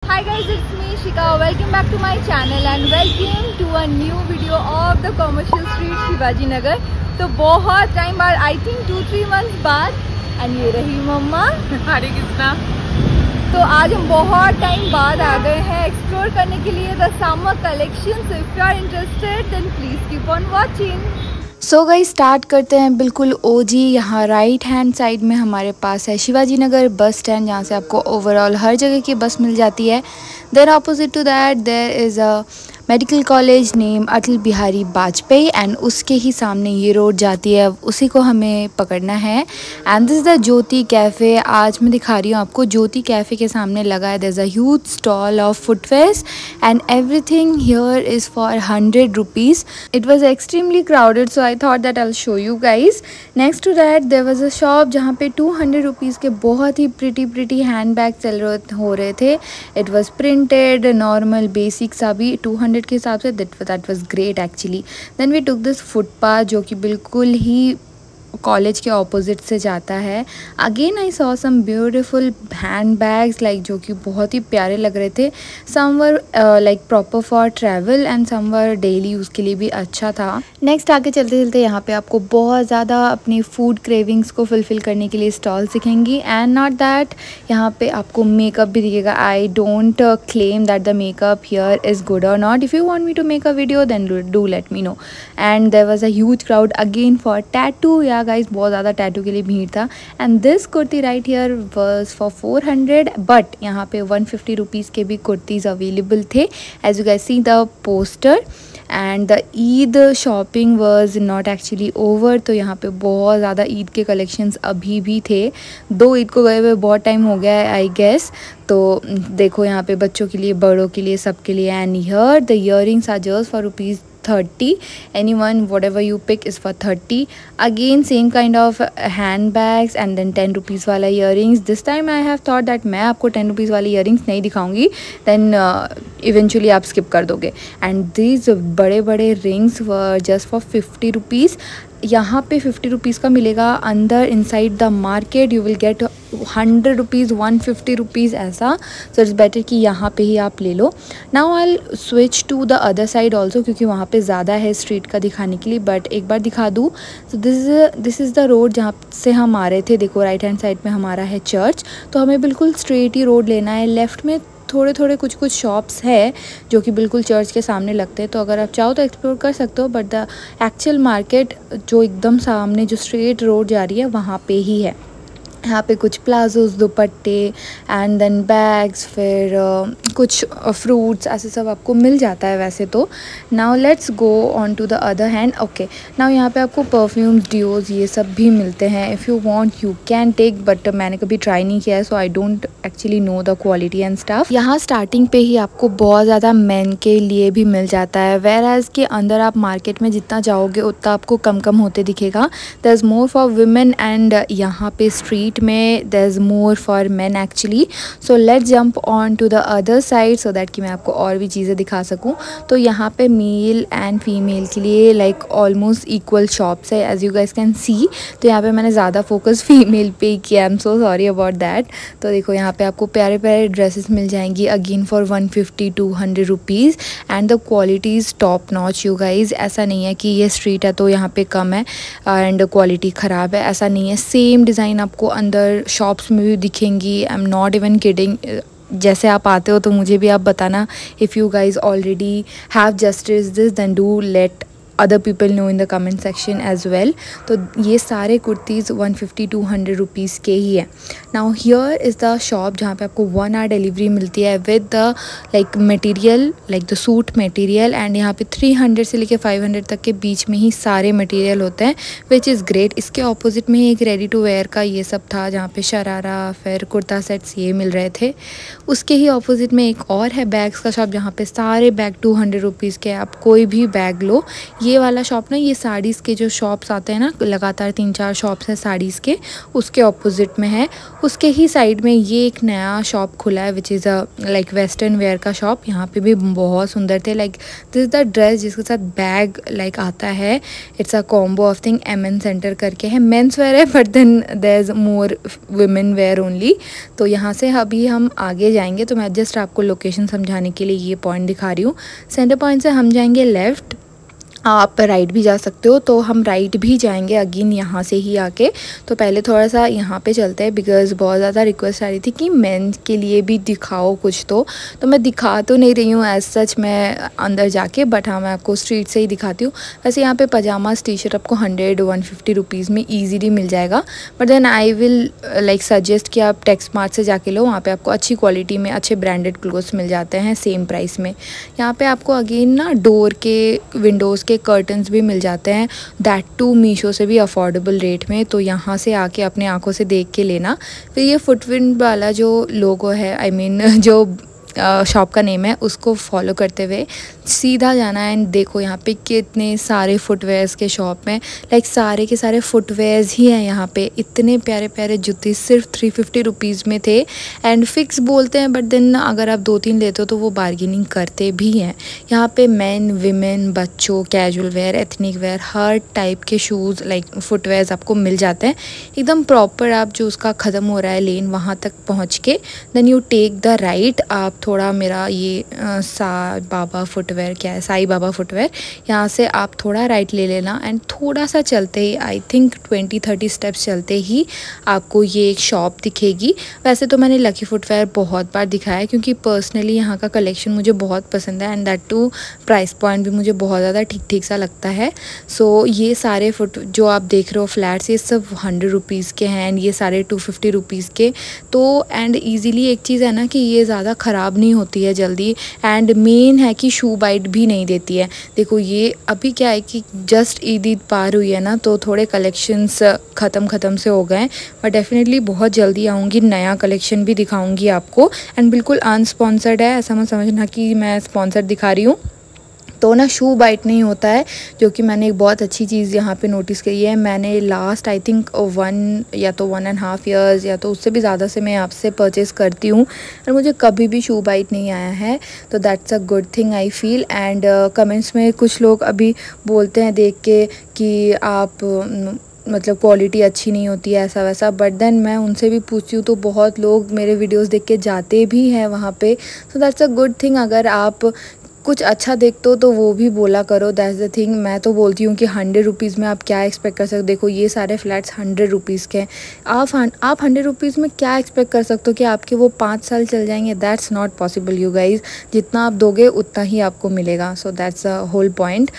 Hi guys, it's me Shika. Welcome back to my channel and welcome to a new video of the commercial street Shivaji Nagar. तो बहुत time बाद, I think 2-3 months बाद, and ये रही मम्मा। हरे कृष्णा। तो आज हम बहुत टाइम बाद आ गए हैं एक्सप्लोर करने के लिए the summer collection. So if you are interested then please keep on watching. So guys start करते हैं बिल्कुल ओजी। यहाँ राइट हैंड साइड में हमारे पास है शिवाजी नगर बस स्टैंड, जहाँ से आपको ओवरऑल हर जगह की बस मिल जाती है। Then opposite to that there is a medical college name Atal Bihari Vajpayee and उसके ही सामने ये रोड जाती है, उसी को हमें पकड़ना है। And this is the Jyoti cafe. आज मैं दिखा रही हूँ आपको, ज्योति कैफ़े के सामने लगा है there is a huge stall of footwears and everything here is for 100 rupees. It was extremely crowded so I thought that I will show you guys. Next to that there was a shop जहाँ पे 200 rupees के बहुत ही pretty hand bag हो रहे थे। It was printed normal basic सा भी 200 के हिसाब से। That was great actually. Then we took this footpath जो कि बिल्कुल ही कॉलेज के ऑपोजिट से जाता है। Again I saw some beautiful handbags like जो कि बहुत ही प्यारे लग रहे थे। Some were like proper for travel and some were daily use के लिए भी अच्छा था। नेक्स्ट आगे चलते चलते यहाँ पे आपको बहुत ज़्यादा अपनी फूड क्रेविंग्स को फुलफ़िल करने के लिए स्टॉल दिखेंगी। एंड नॉट दैट, यहाँ पे आपको मेकअप भी दिखेगा। I don't claim that the makeup here is good और not. If you want me to make a video then do let me know. And there was a huge crowd again for tattoo. या guys बहुत ज़्यादा tattoo के लिए भीड़ था। And this kurti right here was for 400 but यहाँ पे 150 rupees के भी कुर्तीज़ अवेलेबल थे as you guys see the poster. And the Eid shopping was not actually over. तो यहाँ पे बहुत ज़्यादा ईद के कलेक्शंस अभी भी थे। 2 ईद को गए हुए बहुत टाइम हो गया है आई गेस। तो देखो यहाँ पे बच्चों के लिए, बड़ों के लिए, सबके लिए। And here the earrings are just for ₹30। anyone whatever you pick is for 30. again same kind of handbags and then 10 rupees वाला earrings. this time I have thought that मैं आपको 10 rupees वाली earrings नहीं दिखाऊंगी, then eventually आप skip कर दोगे। and these बड़े बड़े rings were just for 50 rupees. यहाँ पे 50 रुपीज़ का मिलेगा। अंदर inside the market you will get 100 rupees 150 rupees ऐसा। सो इट्स बेटर कि यहाँ पे ही आप ले लो। Now I switch to the other side also क्योंकि वहाँ पे ज़्यादा है स्ट्रीट का दिखाने के लिए, बट एक बार दिखा दूँ। So this is the road जहाँ से हम आ रहे थे। देखो राइट हैंड साइड में हमारा है चर्च, तो हमें बिल्कुल स्ट्रेट ही रोड लेना है। लेफ़्ट में थोड़े कुछ शॉप्स है जो कि बिल्कुल चर्च के सामने लगते हैं, तो अगर आप चाहो तो एक्सप्लोर कर सकते हो। बट द एक्चुअल मार्केट जो एकदम सामने जो स्ट्रेट रोड जा रही है वहाँ पे ही है। यहाँ पे कुछ प्लाजोस, दुपट्टे एंड देन बैग्स, फिर कुछ फ्रूट्स ऐसे सब आपको मिल जाता है वैसे तो। Now let's go on to the other hand. Okay now यहाँ पे आपको परफ्यूम्स, डियोज ये सब भी मिलते हैं। If you want you can take, but मैंने कभी ट्राई नहीं किया है so I don't actually know the quality and stuff. यहाँ स्टार्टिंग पे ही आपको बहुत ज़्यादा मेन के लिए भी मिल जाता है, वेयर एज के अंदर आप मार्केट में जितना जाओगे उतना आपको कम होते दिखेगा। There is more for women and यहाँ पे स्ट्रीट में there is more for men actually. So let's jump on to the other side so that कि मैं आपको और भी चीज़ें दिखा सकूं। तो यहाँ पे मेल एंड फीमेल के लिए लाइक ऑलमोस्ट इक्वल शॉप्स है as you guys can see. तो यहाँ पे मैंने ज़्यादा फोकस फीमेल पे ही किया। I am so sorry about that. तो देखो यहाँ पे आपको प्यारे प्यारे ड्रेसेस मिल जाएंगी again for 150-200 rupees and the quality is top notch you guys. ऐसा नहीं है कि ये स्ट्रीट है तो यहाँ पे कम है एंड क्वालिटी ख़राब है, ऐसा नहीं है। सेम डिज़ाइन आपको अंदर शॉप्स में भी दिखेंगी। I am not even kidding. जैसे आप आते हो तो मुझे भी आप बताना। If you guys already have justice this then do let other people know in the comment section as well. तो ये सारे कुर्तीज़ 150-200 रुपीज़ के ही है। Now here is the shop जहाँ पे आपको 1 आवर डिलीवरी मिलती है with the like material, like the suit material. And यहाँ पे 300 से लेके 500 तक के बीच में ही सारे मटेरियल होते हैं विच इज़ ग्रेट। इसके ऑपोजिट में ही एक रेडी टू वेयर का ये सब था जहाँ पे शरारा फिर कुर्ता सेट्स ये मिल रहे थे। उसके ही ऑपोजिट में एक और है बैग्स का शॉप जहाँ पे सारे बैग 200 रुपीज़ के। आप कोई भी बैग लो, ये वाला शॉप ना, ये साड़ीज़ के जो शॉप्स आते हैं ना, लगातार 3-4 शॉप्स हैं साड़ीज़ के, उसके ऑपोजिट में है। उसके ही साइड में ये एक नया शॉप खुला है which is a like western wear का शॉप। यहाँ पे भी बहुत सुंदर थे। Like this is the dress जिसके साथ बैग लाइक आता है। It's a combo of thing. MN centre करके है, मेंस वेयर है but then there is more women wear only. तो यहाँ से अभी हम आगे जाएंगे, तो मैं जस्ट आपको लोकेशन समझाने के लिए ये पॉइंट दिखा रही हूँ। सेंटर पॉइंट से हम जाएंगे लेफ़्ट, आप राइट भी जा सकते हो, तो हम राइट भी जाएंगे अगेन यहाँ से ही आके। तो पहले थोड़ा सा यहाँ पे चलते हैं बिकॉज़ बहुत ज़्यादा रिक्वेस्ट आ रही थी कि मेंस के लिए भी दिखाओ कुछ। तो मैं दिखा तो नहीं रही हूँ एज सच मैं अंदर जाके, बट हाँ मैं आपको स्ट्रीट से ही दिखाती हूँ। वैसे यहाँ पे पजामास टी शर्ट आपको 100-150 रुपीज़ में ईजीली मिल जाएगा, but then I will like suggest कि आप टेक्स मार्ट से जाके लो। वहाँ पर आपको अच्छी क्वालिटी में अच्छे ब्रांडेड क्लोथ्स मिल जाते हैं सेम प्राइस में। यहाँ पर आपको अगेन ना डोर के विंडोज़ के कर्टन्स भी मिल जाते हैं, दैट टू मीशो से भी अफोर्डेबल रेट में। तो यहाँ से आके अपने आंखों से देख के लेना। फिर ये फुटविंड वाला जो लोगो है, आई मीन जो शॉप का नेम है, उसको फॉलो करते हुए सीधा जाना है। एंड देखो यहाँ पे कितने सारे फुटवेयर्स के शॉप में, लाइक सारे के सारे फुटवेयर्स ही हैं यहाँ पे। इतने प्यारे प्यारे जूते सिर्फ 350 रुपीज़ में थे। एंड फिक्स बोलते हैं, बट देन अगर आप 2-3 लेते हो तो वो बार्गेनिंग करते भी हैं। यहाँ पे मेन, विमेन, बच्चों, कैजुअल वेयर, एथनिक वेयर, हर टाइप के शूज़ लाइक फुटवेयर्स आपको मिल जाते हैं एकदम प्रॉपर। आप जो उसका ख़त्म हो रहा है लेन, वहाँ तक पहुँच के then you take the right. आप थोड़ा मेरा ये साई बाबा फुटवेयर, क्या है, साई बाबा फुटवेयर, यहाँ से आप थोड़ा राइट ले लेना। एंड थोड़ा सा चलते ही, आई थिंक 20-30 स्टेप्स चलते ही आपको ये एक शॉप दिखेगी। वैसे तो मैंने लकी फुटवेयर बहुत बार दिखाया है क्योंकि पर्सनली यहाँ का कलेक्शन मुझे बहुत पसंद है। And that too price point भी मुझे बहुत ज़्यादा ठीक ठीक सा लगता है। सो ये सारे फुट जो आप देख रहे हो फ्लैट्स, ये सब 100 रुपीज़ के हैं। एंड ये सारे 250 रुपीज़ के। तो एंड ईज़िली एक चीज़ है ना कि ये ज़्यादा ख़राब नहीं होती है जल्दी। एंड मेन है कि शू बाइट भी नहीं देती है। देखो ये अभी क्या है कि जस्ट ईद पार हुई है ना, तो थोड़े कलेक्शंस ख़त्म से हो गए। बट डेफिनेटली बहुत जल्दी आऊँगी, नया कलेक्शन भी दिखाऊँगी आपको। एंड बिल्कुल अनस्पॉन्सर्ड है, ऐसा मत समझना कि मैं स्पॉन्सर्ड दिखा रही हूँ। तो ना शू बाइट नहीं होता है, जो कि मैंने एक बहुत अच्छी चीज़ यहाँ पे नोटिस करी है। मैंने लास्ट आई थिंक 1 या तो 1.5 ईयर्स या तो उससे भी ज़्यादा से मैं आपसे परचेज़ करती हूँ और मुझे कभी भी शू बाइट नहीं आया है। तो that's a good thing I feel. And comments में कुछ लोग अभी बोलते हैं देख के कि आप मतलब क्वालिटी अच्छी नहीं होती है ऐसा वैसा, बट देन मैं उनसे भी पूछती हूँ तो बहुत लोग मेरे वीडियोस देख के जाते भी हैं वहाँ पे। So that's a good thing. अगर आप कुछ अच्छा देखते हो तो वो भी बोला करो, दैट्स द थिंग। मैं तो बोलती हूँ कि 100 रुपीज़ में आप क्या एक्सपेक्ट कर सकते हो। देखो ये सारे फ्लैट्स 100 रुपीज़ के हैं। आप 100 रुपीज़ में क्या एक्सपेक्ट कर सकते हो कि आपके वो 5 साल चल जाएंगे। That's not possible you guys. जितना आप दोगे उतना ही आपको मिलेगा। So that's the whole point.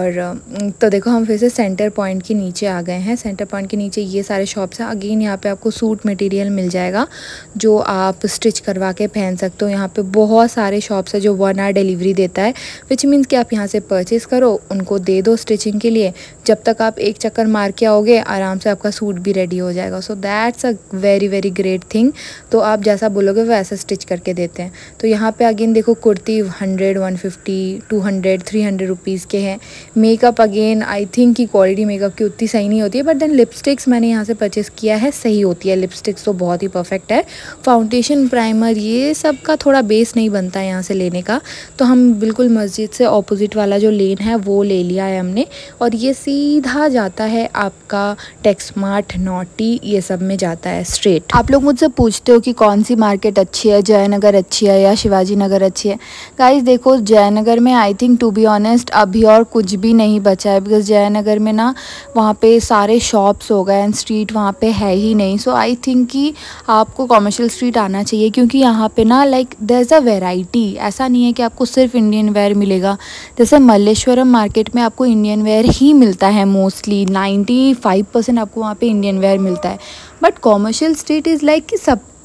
और तो देखो हम फिर से सेंटर पॉइंट के नीचे आ गए हैं। सेंटर पॉइंट के नीचे ये सारे शॉप्स हैं। अगेन यहाँ पर आपको सूट मटीरियल मिल जाएगा जो आप स्टिच करवा के पहन सकते हो। यहाँ पर बहुत सारे शॉप्स है जो 1 आवर डिलीवरी देता है, विच मीन्स कि आप यहाँ से परचेज़ करो, उनको दे दो स्टिचिंग के लिए। जब तक आप एक चक्कर मार के आओगे आराम से आपका सूट भी रेडी हो जाएगा। So that's a very very great thing. तो आप जैसा बोलोगे वैसा स्टिच करके देते हैं। तो यहाँ पे अगेन देखो कुर्ती 100, 150, 200, 300 रुपीज़ के हैं। मेकअप अगेन आई थिंक कि क्वालिटी मेकअप की उतनी सही नहीं होती है, बट देन लिपस्टिक्स मैंने यहाँ से परचेज़ किया है, सही होती है। लिपस्टिक्स तो बहुत ही परफेक्ट है। फाउंडेशन, प्राइमर, ये सब का थोड़ा बेस नहीं बनता है यहाँ से लेने का। तो हम बिल्कुल मस्जिद से ऑपोजिट वाला जो लेन है वो ले लिया है हमने, और ये सीधा जाता है आपका टेक्स मार्ट, नॉटी, ये सब में जाता है स्ट्रेट। आप लोग मुझसे पूछते हो कि कौन सी मार्केट अच्छी है, जयनगर अच्छी है या शिवाजी नगर अच्छी है। गाइस देखो जयनगर में I think to be honest अभी और कुछ भी नहीं बचा है, बिकॉज जयनगर में ना वहाँ पे सारे शॉप्स हो गए एंड स्ट्रीट वहाँ पे है ही नहीं। सो आई थिंक कि आपको कॉमर्शियल स्ट्रीट आना चाहिए, क्योंकि यहाँ पे ना like there is a variety. ऐसा नहीं है कि आपको सिर्फ इंडियन वेयर मिलेगा। जैसे मल्लेश्वरम मार्केट में आपको इंडियन वेयर ही मिलता है, मोस्टली 95% आपको वहाँ पे इंडियन वेयर मिलता है। But commercial street is like कि सब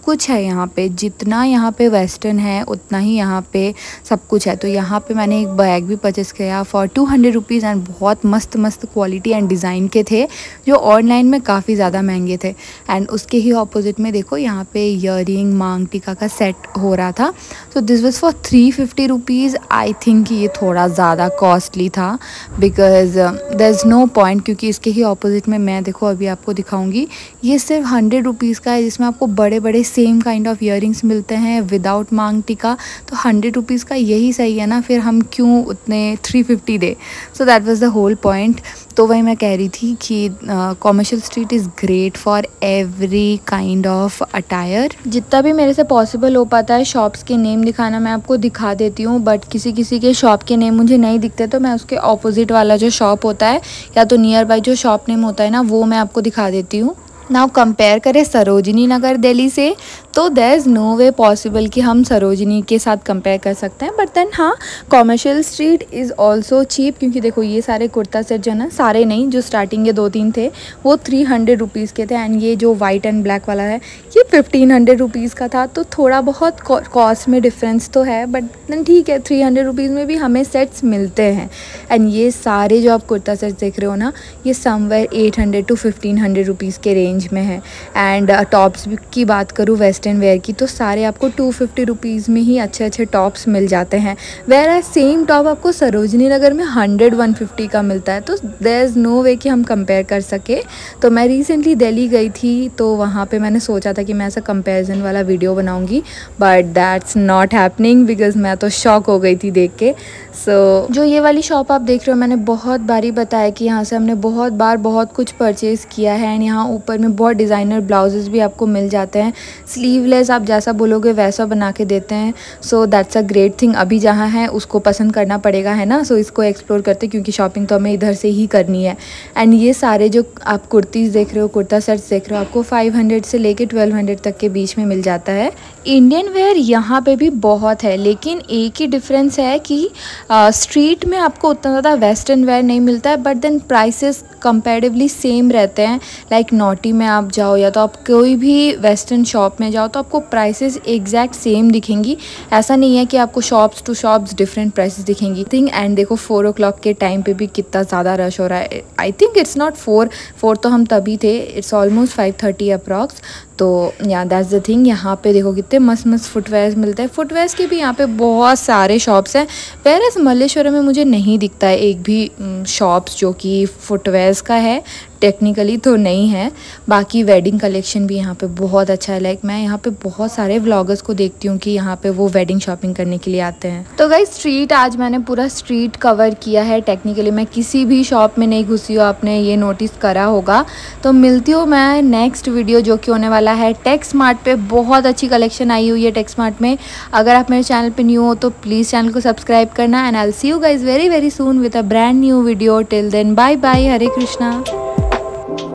कुछ है यहाँ पे, जितना यहाँ पे वेस्टर्न है उतना ही यहाँ पे सब कुछ है। तो यहाँ पे मैंने एक बैग भी परचेस किया फॉर 200 रुपीज़ एंड बहुत मस्त मस्त क्वालिटी एंड डिज़ाइन के थे जो ऑनलाइन में काफ़ी ज़्यादा महंगे थे। एंड उसके ही ऑपोजिट में देखो यहाँ पे ईयरिंग मांग टीका का सेट हो रहा था। So this was for 350 rupees. I think ये थोड़ा ज़्यादा कॉस्टली था because there is no point, क्योंकि इसके ही ऑपोजिट में मैं देखो अभी आपको दिखाऊंगी, ये सिर्फ 100 रुपीज़ का है जिसमें आपको बड़े बड़े सेम काइंड ऑफ ईयरिंग्स मिलते हैं विदाउट मांग टीका। तो 100 रुपीज़ का यही सही है ना, फिर हम क्यों उतने 350 दे। So that was the whole point. तो वही मैं कह रही थी कि commercial street is great for every kind of attire. जितना भी मेरे से पॉसिबल हो पाता है शॉप्स के नेम दिखाना मैं आपको दिखा देती हूँ, बट किसी किसी के शॉप के नेम मुझे नहीं दिखते तो मैं उसके ऑपोजिट वाला जो शॉप होता है या तो नियर बाय जो शॉप नेम होता है ना वो मैं आपको दिखा देती हूँ। नाउ कंपेयर करें सरोजनी नगर दिल्ली से तो there is no way possible कि हम सरोजनी के साथ कंपेयर कर सकते हैं। बट देन हाँ, commercial street is also cheap, क्योंकि देखो ये सारे कुर्ता सेट जो है ना, सारे नहीं, जो स्टार्टिंग के 2-3 थे वो 300 रुपीज़ के थे एंड ये जो वाइट एंड ब्लैक वाला है ये 1500 रुपीज़ का था। तो थोड़ा बहुत कॉस्ट में डिफरेंस तो है, बट देन ठीक है, 300 रुपीज़ में भी हमें सेट्स मिलते हैं। एंड ये सारे जो आप कुर्ता सेट्स देख रहे हो ना, ये समवेयर 800 to 1500 रुपीज़ के रेंज में है। एंड टॉप्स की बात करूँ वेस्टर्न वेयर की तो सारे आपको 250 रुपीज़ में ही अच्छे अच्छे टॉप्स मिल जाते हैं, वेयर एज सेम टॉप आपको सरोजनी नगर में 100-150 का मिलता है। तो देयर इज़ नो वे कि हम कंपेयर कर सके। तो मैं रिसेंटली दिल्ली गई थी तो वहाँ पे मैंने सोचा था कि मैं ऐसा कंपैरिजन वाला वीडियो बनाऊँगी, but that's not happening because मैं तो शॉक हो गई थी देख के। सो जो ये वाली शॉप आप देख रहे हो, मैंने बहुत बारी बताया कि यहाँ से हमने बहुत बार बहुत कुछ परचेज़ किया है एंड यहाँ ऊपर में बहुत डिज़ाइनर ब्लाउजेज़ भी आपको मिल जाते हैं, स्लीवलेस आप जैसा बोलोगे वैसा बना के देते हैं। So that's a great thing. अभी जहाँ है उसको पसंद करना पड़ेगा, है ना। सो इसको एक्सप्लोर करते क्योंकि शॉपिंग तो हमें इधर से ही करनी है। एंड ये सारे जो आप कुर्तीज़ देख रहे हो, कुर्ता सेट्स देख रहे हो, आपको 500 से लेके 1200 तक के बीच में मिल जाता है। इंडियन वेयर यहाँ पे भी बहुत है, लेकिन एक ही डिफरेंस है कि स्ट्रीट में आपको उतना ज़्यादा वेस्टर्न वेयर नहीं मिलता है, but then prices comparatively same रहते हैं। लाइक नोटी में आप जाओ या तो आप कोई भी वेस्टर्न शॉप में जाओ तो आपको प्राइसेस एग्जैक्ट सेम दिखेंगी। ऐसा नहीं है कि आपको shops to shops different prices दिखेंगी। थिंक एंड देखो 4 o'clock के टाइम पे भी कितना ज़्यादा रश हो रहा है। आई थिंक इट्स नॉट 4 तो हम तभी थे, इट्स ऑलमोस्ट 5:30 अप्रॉक्स। तो या दैट्स द थिंग। यहाँ पे देखो कितने मस्त मस्त फुटवेयर्स मिलते हैं। फुटवेयर्स के भी यहाँ पे बहुत सारे शॉप्स हैं, वेयर मल्लेश्वरम में मुझे नहीं दिखता है एक भी शॉप्स जो कि फुटवेयर्स का है। टेक्निकली तो नहीं है। बाकी वेडिंग कलेक्शन भी यहाँ पे बहुत अच्छा है। लाइक मैं यहाँ पे बहुत सारे व्लॉगर्स को देखती हूँ कि यहाँ पे वो वेडिंग शॉपिंग करने के लिए आते हैं। तो गाइस स्ट्रीट आज मैंने पूरा स्ट्रीट कवर किया है। टेक्निकली मैं किसी भी शॉप में नहीं घुसी हूँ, आपने ये नोटिस करा होगा। तो मिलती हूँ मैं नेक्स्ट वीडियो जो कि होने वाला है टेक्समार्ट पे। बहुत अच्छी कलेक्शन आई हुई है टेक्समार्ट में। अगर आप मेरे चैनल पे न्यू हो तो प्लीज़ चैनल को सब्सक्राइब करना and I will see you guys very very soon with a brand new video. Till then bye bye, Hare Krishna.